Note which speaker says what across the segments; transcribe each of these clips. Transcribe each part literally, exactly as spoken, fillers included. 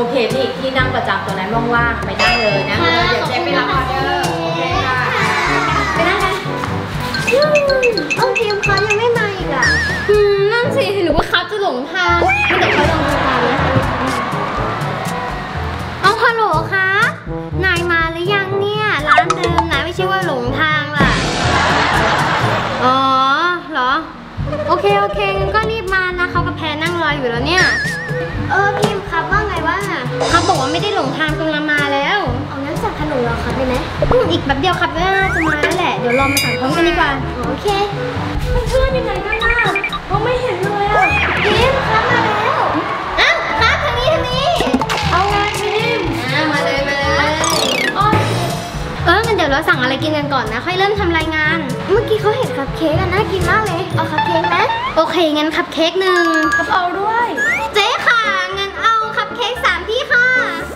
Speaker 1: เคนี่ที่นั่งประจำตัวนั้นว่างๆไปนั่งเลยนะเดี๋ยวเจ๊ไปรับออเดอร์โอเคค่ะไปนั่งกัน
Speaker 2: โอเคเขายังไม่มาอีกอ่ะ
Speaker 3: อืมนั่นสิหรือว่าเขาจะหลงทางไม่เดี๋ยวเขาลงทางนะเอาฮัลโหลคะนายมาหรือยังเนี่ยร้านเดิมนะไม่ใช่ว่าหลงทางล่ะอ๋อเหรอโอเคโอเคงั้นก็รีบมานะเขากับแพรนั่งรออยู่แล้วเนี่ย
Speaker 2: เออพิมพ์ครับว่าไงว่า
Speaker 3: เขาบอกว่าไม่ได้หลงทางกำลังมาแล้ว
Speaker 2: เอางั้นสั่งขนมเราครับไปไหม
Speaker 3: อีกแบบเดียวครับน่าจะมาแล้วแหละเดี๋ยวรอมาสั่งพร้อมกันดีกว่า
Speaker 2: โอเค
Speaker 3: เพื่อนยังไงกันล่ะเขาไม่เห็นเลยอ่ะ
Speaker 2: พิมพ์ครับมาแล้ว
Speaker 3: อ้าวครับทางนี้ทางนี้เอาไงพิมพ์อ่ามาเลยมาเลยเอองั้นเดี๋ยวเราสั่งอะไรกินกันก่อนนะค่อยเริ่มทำรายงาน
Speaker 2: เมื่อกี้เขาเห็นคัพเค้กกันน่ากินมากเลยเอาคัพเค้กไหม
Speaker 3: โอเคงั้นคัพเค้กหนึ่ง
Speaker 2: คัพเอาด้วย
Speaker 3: เจ๊ค่ะงั้นเอาคัพเค้กสามที่ค่ะ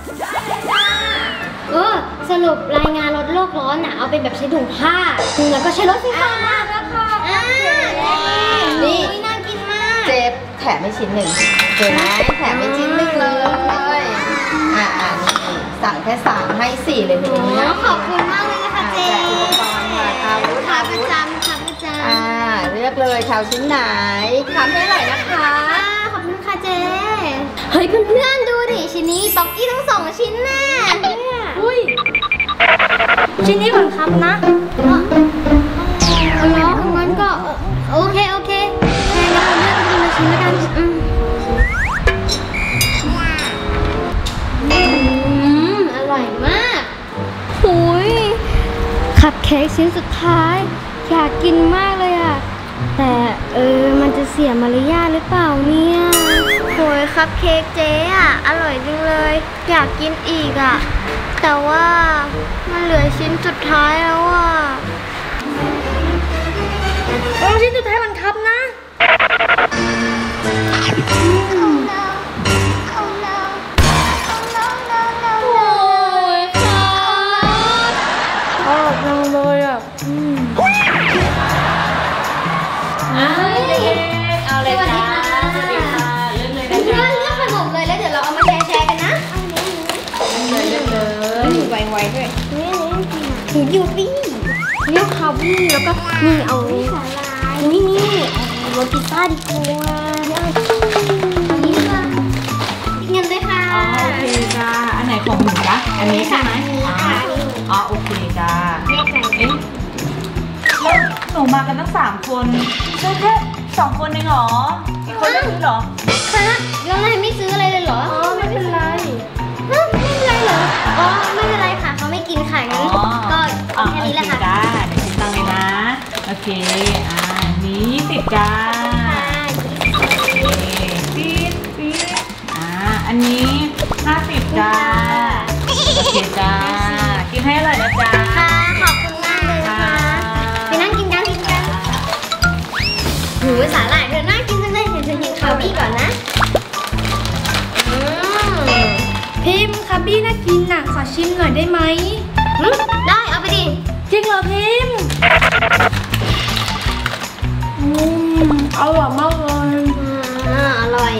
Speaker 3: เออสรุปรายงานลดโลกร้อนน่ะเอาเป็นแบบใช้ถุงผ้าแล้วก็ใช้รถไฟฟ้า
Speaker 2: แล้วค่ะ
Speaker 3: นี่น่ากินมาก
Speaker 1: เจ๊แถมให้ชิ้นหนึ่งเจ๊ไหมแถมให้ชิ้นหนึ่งเลยอ่าอ่านี่สั่งแค่สามให้สี่เลยทีนี้
Speaker 3: ขอบคุณมากเลยนะคะเจ๊
Speaker 1: อาวุธ
Speaker 3: ค่ะประจำค่ะประจำ
Speaker 1: อ่าเลือกเลยแถวชิ้นไหนทำให้อร่อยนะคะ
Speaker 3: ขอบคุณค่ะเจ๊เฮ้ยเพื่อนๆดูดิชิ้นนี้ป๊อกกี้ทั้งสองชิ้นแน่
Speaker 2: อุ้ยชิ้นนี้ก่อนครับนะ
Speaker 3: อ๋อเหรองั้นก็โอเคโอเคแค่เราเลือกเป็นละชิ้นแล้วกันอืมอร่อยมากหุยคัพเค้กชิ้นสุดท้ายอยากกินมากเลยอ่ะแต่เออมันจะเสียมารยาทหรือเปล่าเนี่ย
Speaker 2: โหยคัพเค้กเจ๊อ่ะอร่อยจริงเลยอยากกินอีกอ่ะแต่ว่ามันเหลือชิ้นสุดท้ายแล้วอ่ะ
Speaker 3: เอาชิ้นสุดท้ายมันครับนะอยู่ดิเรียกคาวี่แล้วก็นี่เอานี่นี่โรติต้าดีกว่านี่ค่ะเงินด้วยค่ะ
Speaker 1: อ๋อโอเคจ้าอันไหนของหนูจ๊ะอันนี้ใช่ไหมอ๋อโอเคจ้าเอ๊ะแล้วหนูมากันตั้งสามคนใช่แค่สองคนเองเหรออีกคนไม่ซื้อเหรอ
Speaker 3: ค่ะแล้วนายไม่ซื้ออะไรเลยเหรอ
Speaker 2: อ๋อไม่เป็นไร
Speaker 3: ไม่เป็นไรเหรออ๋อไม่เป็นไรค่ะเขาไม่กินค่ะงั้นก็แค่นี้แหละค่ะ
Speaker 1: จ้าเดี๋ยวคิดตังค์เลยนะโอเคอ่านี้สิบจ้าปี๊ดปี๊ดอ่าอันนี้ห้าสิบจ้าโอเคจ้ากินให้อร่อยนะจ้า
Speaker 3: ค่ะขอบคุณมากเลยนะคะไปนั่งกินกันกินกันหูสาหร่ายเธอน่ากินจังเลยเดี๋ยวเธอกินคาบี้ก่อนนะ
Speaker 2: พิมพ์คาบี้น่ากินน่ะขอชิมหน่อยได้ไหม
Speaker 3: ได้เอาไปดิ
Speaker 2: จริงเหรอพิมพ์อืมอร่อยมากเลย
Speaker 3: อ่าอร่อย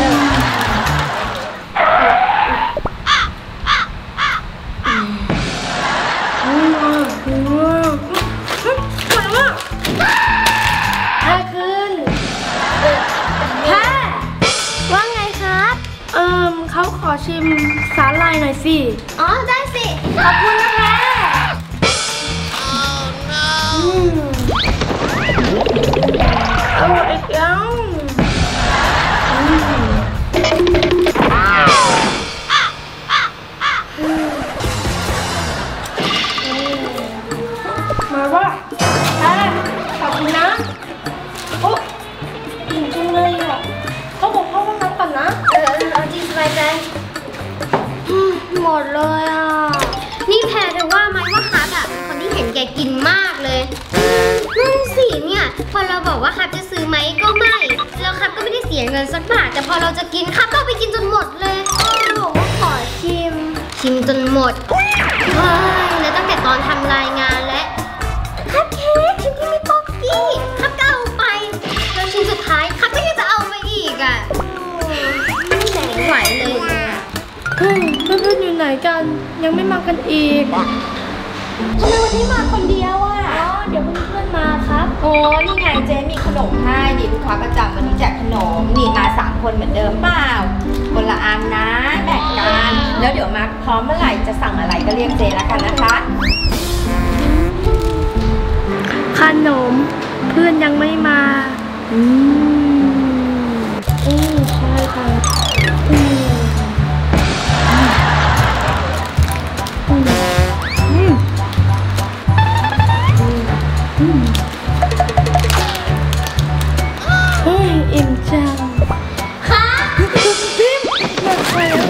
Speaker 2: อืมอืมอร่อยมากแพ้ขึ้นแพ้
Speaker 3: ว่าไงครับ
Speaker 2: เอิมเขาขอชิมสาหร่ายหน่อยสิ
Speaker 3: อ๋อได้สิขอบคุณนะแพ้
Speaker 2: อืมอร่อยจังมาว่าแพ้ขอบคุณนะโอ้อิ่มจังเลยอ่ะเขาบอกพ่อว่าน้ำก่อนนะ
Speaker 3: เออเอาจริงสบายใจหมดเลยอ่ะนี่แพรเธอว่าไหมว่าคับอ่ะเป็นคนที่เห็นแกกินมากเลยนั่นสิเนี่ยพอเราบอกว่าคับจะซื้อไหมก็ไม่แล้วคับก็ไม่ได้เสียเงินสักบาทแต่พอเราจะกินคับก็ไปกินจนหมดเลย
Speaker 2: บอกว่าขอชิม
Speaker 3: ชิมจนหมดเฮ้ยแล้วตั้งแต่ตอนทำรายงานและคัพเค้กชิ้นที่มีป๊อกกี้คับก็เอาไปแล้วชิ้นสุดท้ายคับก็ยังจะเอาไปอีกอ่ะไม่ไหวเลย
Speaker 2: ไหนกันยังไม่มากันอีก
Speaker 1: ทำไมวันนี้มาคนเดียวอ่ะ
Speaker 2: อ๋อเดี๋ยวเพื่อนๆมาครับ
Speaker 1: โอ้นี่ไงเจ๊มีขนมให้นี่ลูกค้าประจำวันนี้แจกขนมนี่มาสามคนเหมือนเดิมเปล่าคนละอันนะแบ่งกันแล้วเดี๋ยวมาพร้อมเมื่อไหร่จะสั่งอะไรก็เรียกเจ๊แล้วกันนะคะ
Speaker 2: ขนมเพื่อนยังไม่มาอืมอืมใช่ค่ะอืมอืมอืมอืมเฮ้ยอิ่มจัง
Speaker 3: ค่ะ
Speaker 2: พิมอยากไปแล้ว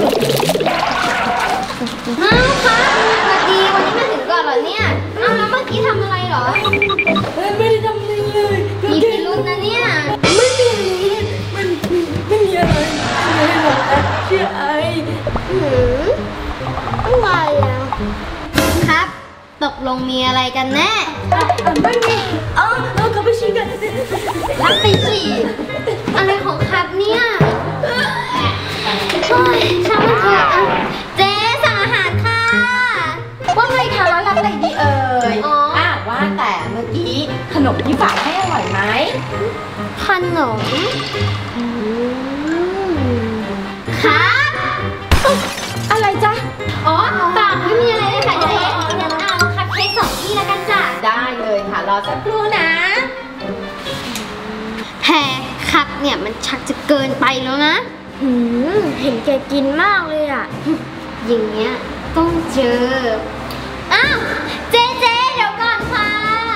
Speaker 3: อ้าวค่ะสวัสดีวันนี้มาถึงก่อนเหรอเนี่ยอ้าวแล้วเมื่อกี้ทำอะไรเหรอ
Speaker 2: เฮ้ยไม่ได้ทำอะไรเลย
Speaker 3: มีพิรุธนะเนี่ย
Speaker 2: ไม่มีไม่ไม่มีอะไรไม่มีอะไรหรอกนะเชื่อไอ
Speaker 3: หืมอะไรอ่ะครับ ตกลงมีอะไรกันแน่
Speaker 2: ไม่มีอ๋อเราก็ไปชิมกัน
Speaker 3: รับไปสิอะไรของครับเนี่ยโอ้ยช่างมันเถอะอ่ะเจ๊สั่งอาหารค่ะ
Speaker 1: ว่าไงคะรับอะไรดีเอ่ย
Speaker 3: อ๋ออ่
Speaker 1: ะว่าแต่เมื่อกี้ขนมที่ฝากให้อร่อยไหม
Speaker 3: ขนมครับ
Speaker 1: อะไรจ๊ะ
Speaker 3: อ๋อเปล่าไม่มีอะไรเลยค่ะเจ๊งั้นเอาคัพเค้กสองที่แล้วกันจ้ะ
Speaker 1: ได้เลยค่ะรอสักครู่นะ
Speaker 3: แพรครับเนี่ยมันชักจะเกินไปแล้วนะ
Speaker 2: หืมเห็นแกกินมากเลยอ่ะ
Speaker 3: อย่างเงี้ยต้องเจอ อ้าว เจ๊เจ๊เดี๋ยวก่อนค่ะ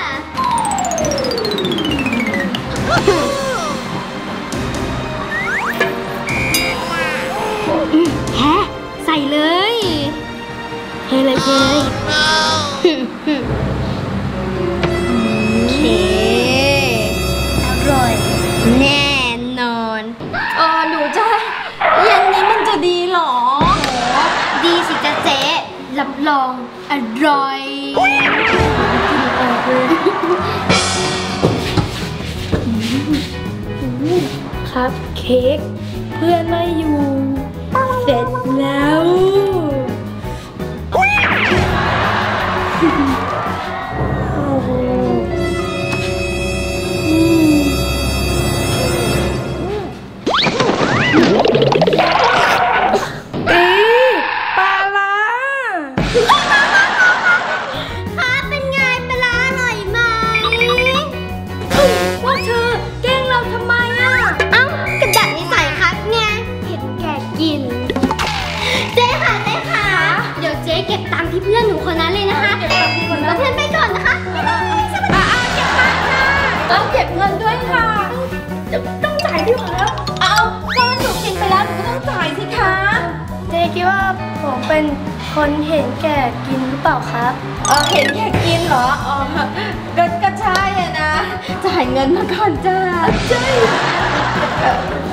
Speaker 3: แฮะใส่เลยเทเลยเทเลยโอเคอร่อย แน่นอน
Speaker 1: เออหนูจ้าเย็นนี้มันจะดีเหรอ
Speaker 3: ดีสิจ๊ะเจ๊รับรองอร่อย
Speaker 2: ครับเค้กเพื่อนไม่อยู่ เสร็จแล้วโอ้โหอืมเอ๊ะปลาร้า
Speaker 3: ค่ะเป็นไงปลาร้าอร่อยไหม
Speaker 2: ว่าเธอแกล้งเราทำไมอ่ะ
Speaker 3: เอ้ากระดับนิสัยครับไง
Speaker 2: เห็นแกกิน
Speaker 3: เจ๊ค่ะเจ๊ค่ะ เดี๋ยวเจ๊เก็บตังค์ที่เพื่อนหนูคนนั้นเลยนะคะเก็บตังค์ที่คนนั้นเพื่อนไปก่อนนะคะสวัสดีค่ะเก็บตังค์ค่ะ
Speaker 1: ต้องเก็บเงินด้วยค่ะ
Speaker 2: ต้องจ่ายพี่หมดแล้ว
Speaker 1: เอาก็หนูกินไปแล้วหนูก็ต้องจ่ายสิคะ
Speaker 2: เจ๊คิดว่าผมเป็นคนเห็นแก่กินหรือเปล่าครับ
Speaker 1: เออเห็นแค่กินเหรอ อ๋อ ก็ก็ใช่อะนะ จ่ายเงินมาก่อนจ้าใช่